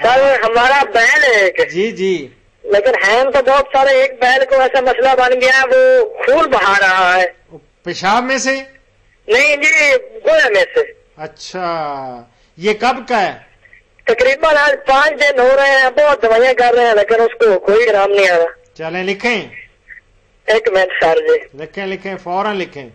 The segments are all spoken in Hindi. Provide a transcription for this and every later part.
सर हमारा बैल है एक। जी जी। लेकिन हैन तो बहुत सारे, एक बैल को ऐसा मसला बन गया, वो खून बहा रहा है। पेशाब में से? नहीं जी, गोया में से। अच्छा, ये कब का है? तकरीबन आज 5 दिन हो रहे हैं, बहुत दवाइयाँ कर रहे हैं लेकिन उसको कोई आराम नहीं आ रहा। चलें लिखें। एक मिनट सर जी। लिखें लिखें, फौरन लिखें।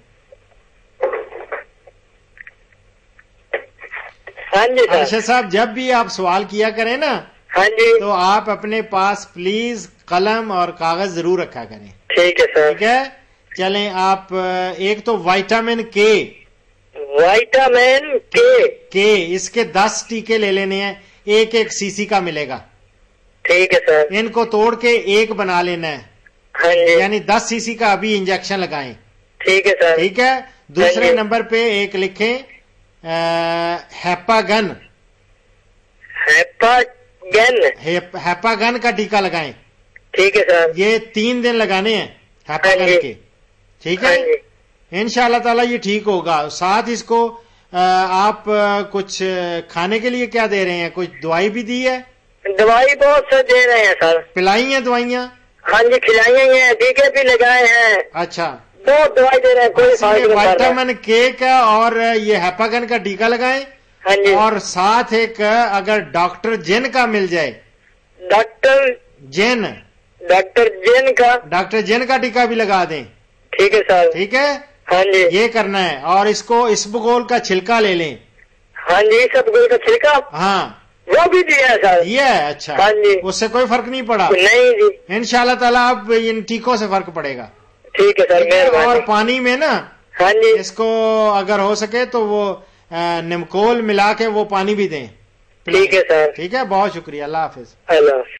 हाँ जी सर। अरशद साहब, जब भी आप सवाल किया करें ना, हाँ जी, तो आप अपने पास प्लीज कलम और कागज जरूर रखा करें। ठीक है सर। ठीक है, चलें आप एक तो विटामिन के। विटामिन के इसके 10 टीके ले लेने हैं, एक एक सीसी का मिलेगा। ठीक है सर। इनको तोड़ के एक बना लेना है। हाँ जी, यानी 10 सीसी का अभी इंजेक्शन लगाएं। ठीक है सर। ठीक है। दूसरे हाँ जी। नंबर पे एक लिखें हैपागन। हैपागन का टीका लगाएं। ठीक है सर। ये 3 दिन लगाने हैं हैपागन हाँ के। ठीक है, इंशाअल्लाह ताला ये ठीक होगा। साथ इसको आप कुछ खाने के लिए क्या दे रहे हैं? कुछ दवाई भी दी है? दवाई बहुत से दे रहे हैं सर। पिलाई है दवाइयाँ? हाँ जी, खिलाई हैं, टीके भी लगाए हैं। अच्छा, बहुत दवाई दे रहे हैं, कोई फायदा नहीं कर रहा। विटामिन के का और ये हैपागन का टीका लगाएं। हाँ जी। और साथ एक अगर डॉक्टर जेन का मिल जाए, डॉक्टर जेन जेन का टीका भी लगा दें। ठीक है सर। ठीक है, हाँ जी। ये करना है। और इसको इसबगोल का छिलका ले लें। हाँ जी, इसबगोल का छिलका, हाँ वो भी दिया है सर। ये है। अच्छा, हाँ जी। उससे कोई फर्क नहीं पड़ा? नहीं जी। इंशाल्लाह ताला अब इन टीकों से फर्क पड़ेगा। ठीक है सर, मेहरबानी। और पानी में ना, हाँ जी, इसको अगर हो सके तो वो निमकोल मिला के वो पानी भी दें। ठीक है सर। ठीक है, बहुत शुक्रिया। अल्लाह हाफिज। अल्लाह।